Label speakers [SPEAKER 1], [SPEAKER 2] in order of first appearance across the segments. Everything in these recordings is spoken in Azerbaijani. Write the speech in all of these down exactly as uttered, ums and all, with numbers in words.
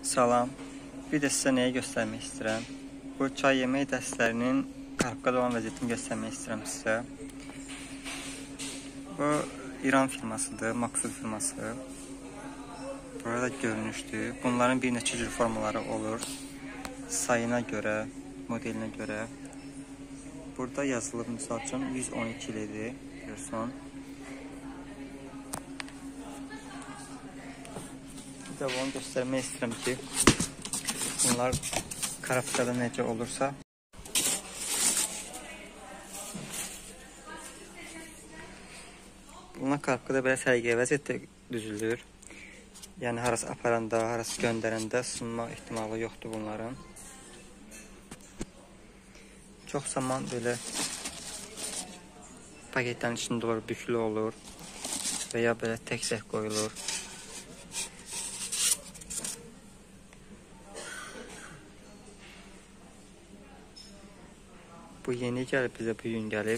[SPEAKER 1] Salam. Bir də sizə nəyi göstərmək istəyirəm? Bu çay yemək dəstlərinin qarabqada olan vəziyyətini göstərmək istəyirəm sizə. Bu İran firmasıdır, Maksud firması. Burada görünüşdür. Bunların bir neçə cür formaları olur. Sayına görə, modelinə görə. Burada yazılıb misal üçün yüz on iki ildir. Görürsən. Bir də bunu göstərmək istəyirəm ki, bunlar karabkada necə olursa. Bunlar karabkada belə sərgiyə vəziyyətdə düzülür. Yəni harası aparanda, harası göndərəndə sınma ehtimalı yoxdur bunların. Çox zaman belə paketlərin içində olur, büklü olur və ya belə tək-tək qoyulur. Bu yeni gəlib, bizə bu gün gəlib.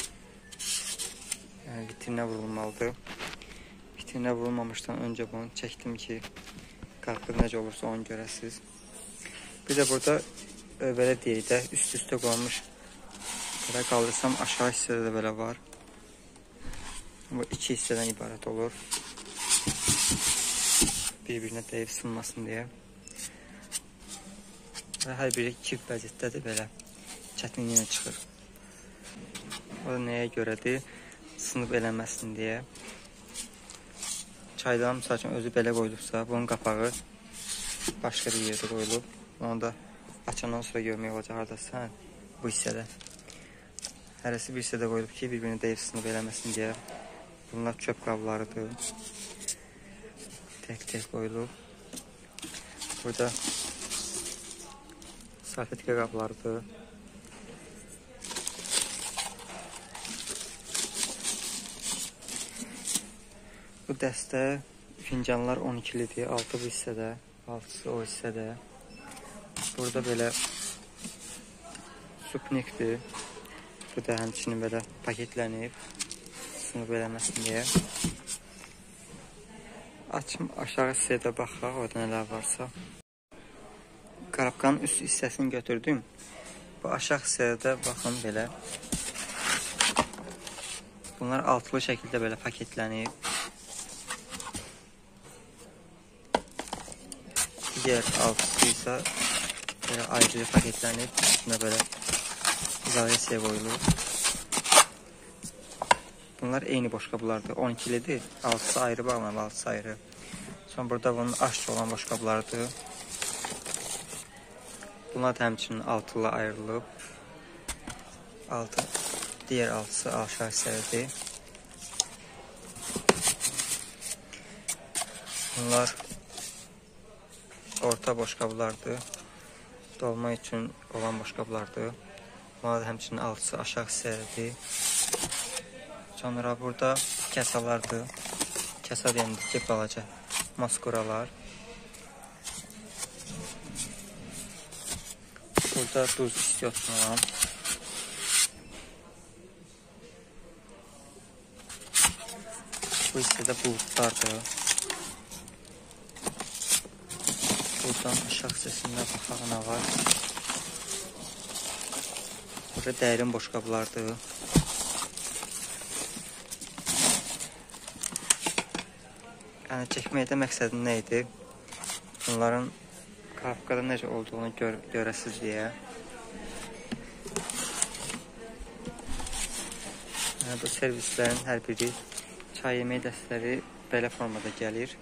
[SPEAKER 1] Yəni, vitrinə vurulmalıdır. Vitrinə vurulmamışdan öncə bunu çəkdim ki, qarpız necə olursa onu görəsiniz. Bir də burada belə deyək də, üst-üstə qoyulmuş. Belə qaldırsam, aşağı hissədə də belə var. Bu iki hissədən ibarət olur. Bir-birinə dəyib sınmasın deyə. Və hər biri iki vəziyyətdədir belə. Çətinliyinə çıxır. O da nəyə görədir? Sınıb eləməsin deyə. Çaydan misal üçün özü belə qoyulubsa, bunun qapağı başqa bir yerdə qoyulub. Onu da açandan sonra görmək olacaq haradasa bu hissədə. Hərəsi bir hissədə qoyulub ki, bir-birini deyib sınıb eləməsin deyə. Bunlar çöp qablarıdır. Tək-tək qoyulub. Burada salfetka qablarıdır. Bu dəstə fincanlar on ikilidir, altı bu hissədə, altısı o hissədə. Burada belə supnikdir. Bu da həmçinin belə paketlənib, sınıb eləməsin deyə. Açım aşağı hissədə baxaq, orada nələr varsa. Qarabqanın üst hissəsini götürdüm. Bu aşağı hissədə baxın belə. Bunlar altılı şəkildə belə paketlənib. Digər altısı isə belə ayrıca paketlənib, üstünə belə izolasiya qoyulur. Bunlar eyni boşqablardır, on ikilidir, altısı ayrı bağlanıb, altısı ayrı. Sonra burada bunun aşçı olan boşqablardır. Bunlar da həmçinin altılı ayrılıb. Altı, digər altısı aşağı hissəlidir. Bunlar orta boşqablardır. Dolma üçün olan boşqablardır. Bunlar da həmçinin altısı aşağı hissəlidir. Sonra burada kəsalardır. Kəsa deyəndə ki, balaca maskuralar. Burada duz istiyorsun olan. Bu hissədə bulutlardır. Buradan aşağı hissəsində baxaq nə var. Burada dərin boşqablardır. Yəni, çəkməkdə məqsədim nə idi? Bunların qarabqada necə olduğunu gör görəsiz deyə. Yəni, bu servislərin hər biri çay yemək dəstələri belə formada gəlir.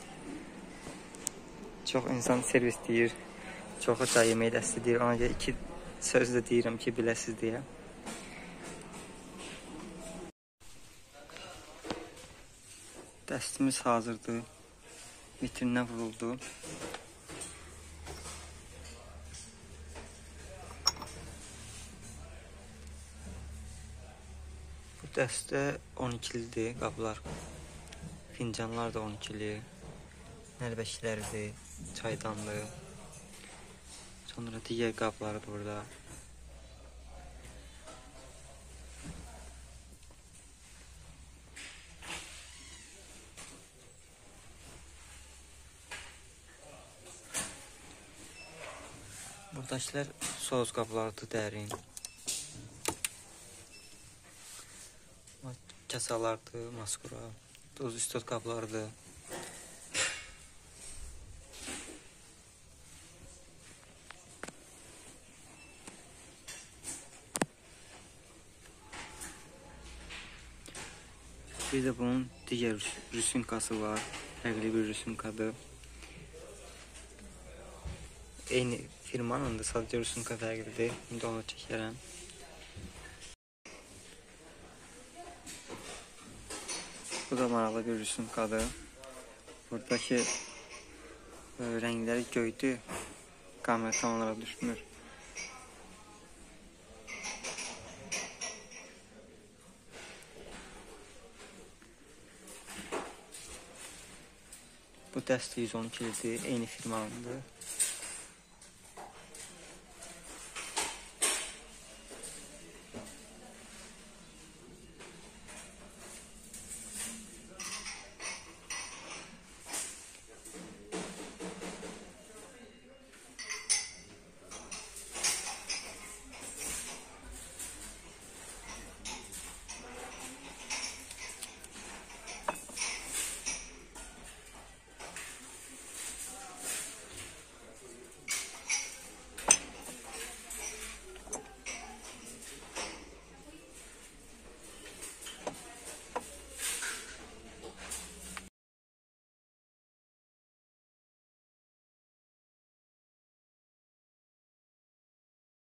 [SPEAKER 1] Çox insan servis deyir, çoxu çay yemək dəstə deyir. Ona görə iki söz də deyirəm ki, biləsiz deyə. Dəstimiz hazırdır. Vitrinə vuruldu. Bu dəstə on ikilidir qablar. Fincanlar da on ikili. Nəlbəklərdir, çaydanlı. Sonra digər qablarıdır burada. Buradakiler soğuz qablardır, dərin. Kasalardır, maskura, duz istot qablardır. Bir de bunun digər rüsumkası var. Fərqli bir rüsumkadır. Eyni firmanın da sadəcə rüsumka fərqlidir. İndi onu çəkərəm. Bu da maraqlı bir rüsumkadır. Buradakı e, rəngləri göydü. Kamera tam olaraq düşmür. Bu dəstə yüz on ikilidir. Eyni firmanındır.